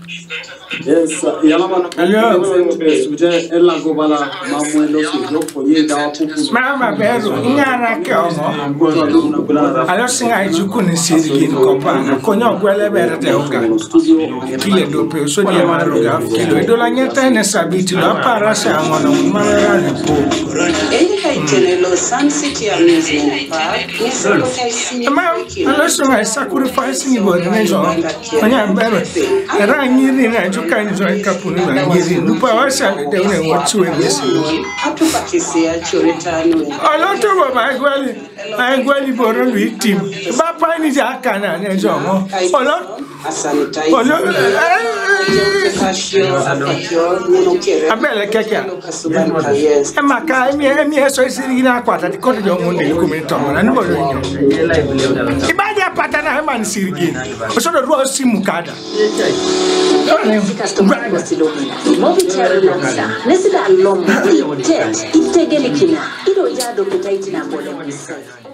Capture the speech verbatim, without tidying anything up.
Yes, Yalaman. Ella Gobala, Mamuelo, Mama Bezo, Yara Kelmo. I don't think I couldn't see the game company. Cono Guelebera Delga. Kilo Dope, so dear Maroga, Kilo, Dolangeta and Sabiti, Parasa, one of Marana. Sun City Amusement Park, Ma'am, unless I sacrificing you, but I am better. And I'm using a kind of Capuna, and using Lupa, they don't know what to miss. A lot of my Guali, I am Guali Boron with Tim. Papa is a cannon and Jomo. I better catch up. And my car, yes, I see in our quarter, the cottage on Monday, comment on and nobody. If I get pattern, I man see again. So the Rose Simukada. Let's